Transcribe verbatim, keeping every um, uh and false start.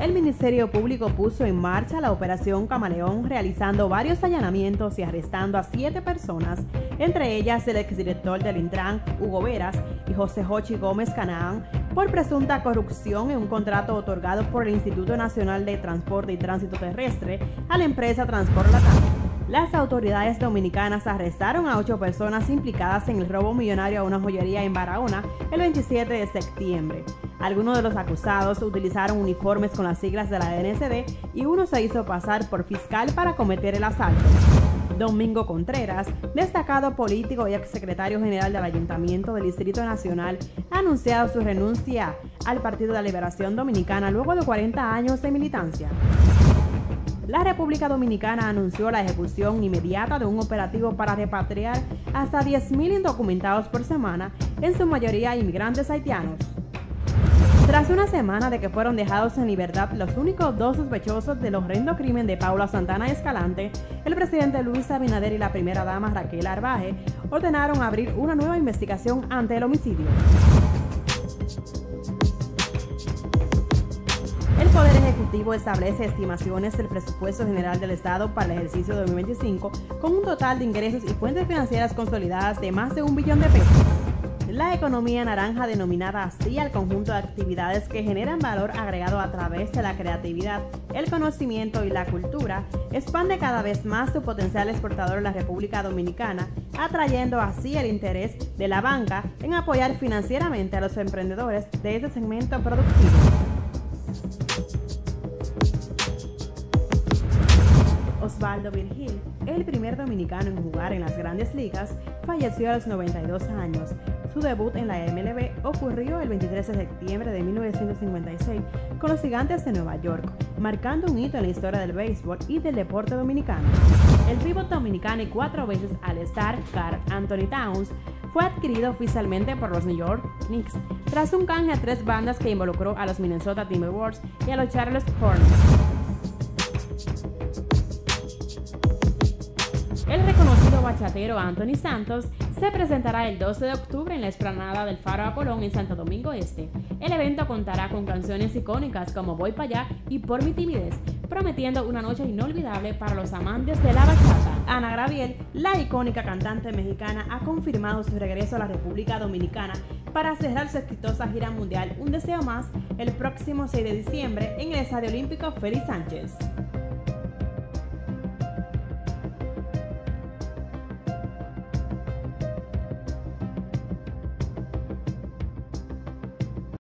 El Ministerio Público puso en marcha la Operación Camaleón, realizando varios allanamientos y arrestando a siete personas, entre ellas el exdirector del Intran, Hugo Veras, y José Jochi Gómez Canaán, por presunta corrupción en un contrato otorgado por el Instituto Nacional de Transporte y Tránsito Terrestre a la empresa Transport Latam. Las autoridades dominicanas arrestaron a ocho personas implicadas en el robo millonario a una joyería en Barahona el veintisiete de septiembre. Algunos de los acusados utilizaron uniformes con las siglas de la N S D y uno se hizo pasar por fiscal para cometer el asalto. Domingo Contreras, destacado político y exsecretario general del Ayuntamiento del Distrito Nacional, ha anunciado su renuncia al Partido de la Liberación Dominicana luego de cuarenta años de militancia. La República Dominicana anunció la ejecución inmediata de un operativo para repatriar hasta diez mil indocumentados por semana, en su mayoría inmigrantes haitianos. Tras una semana de que fueron dejados en libertad los únicos dos sospechosos del horrendo crimen de Paula Santana Escalante, el presidente Luis Abinader y la primera dama Raquel Arbaje ordenaron abrir una nueva investigación ante el homicidio. El Poder Ejecutivo establece estimaciones del presupuesto general del Estado para el ejercicio dos mil veinticinco con un total de ingresos y fuentes financieras consolidadas de más de un billón de pesos. La economía naranja, denominada así al conjunto de actividades que generan valor agregado a través de la creatividad, el conocimiento y la cultura, expande cada vez más su potencial exportador en la República Dominicana, atrayendo así el interés de la banca en apoyar financieramente a los emprendedores de ese segmento productivo. Osvaldo Virgil, el primer dominicano en jugar en las Grandes Ligas, falleció a los noventa y dos años. Su debut en la M L B ocurrió el veintitrés de septiembre de mil novecientos cincuenta y seis con los Gigantes de Nueva York, marcando un hito en la historia del béisbol y del deporte dominicano. El pívot dominicano y cuatro veces All-Star Karl Anthony Towns fue adquirido oficialmente por los New York Knicks tras un canje a tres bandas que involucró a los Minnesota Timberwolves y a los Charlotte Hornets. El reconocido bachatero Anthony Santos se presentará el doce de octubre en la explanada del Faro Apolón en Santo Domingo Este. El evento contará con canciones icónicas como Voy Pa' Allá y Por Mi Timidez, prometiendo una noche inolvidable para los amantes de la bachata. Ana Graviel, la icónica cantante mexicana, ha confirmado su regreso a la República Dominicana para cerrar su exitosa gira mundial Un Deseo Más el próximo seis de diciembre en el Estadio Olímpico Félix Sánchez.